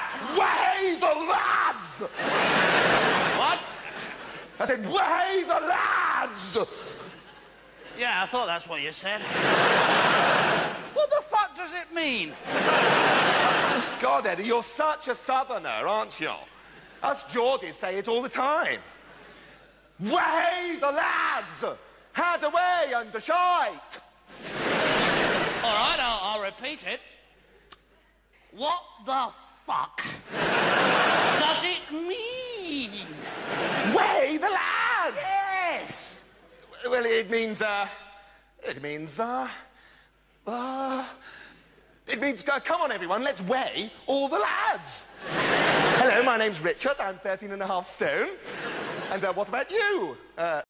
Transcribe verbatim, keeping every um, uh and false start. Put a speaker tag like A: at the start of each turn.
A: Way the lads!
B: What?
A: I said, way the lads!
B: Yeah, I thought that's what you said. What the fuck does it mean?
A: God, Eddie, you're such a southerner, aren't you? Us Geordies say it all the time. Way the lads! Had away under shite!
B: All right, I'll, I'll repeat it. What the fuck does it mean?
A: Way the lads!
B: Yes!
A: Well, it means, uh... It means, uh... Uh... It means, uh, come on, everyone, let's weigh all the lads. Hello, my name's Richard. I'm thirteen and a half stone. And uh, what about you? Uh...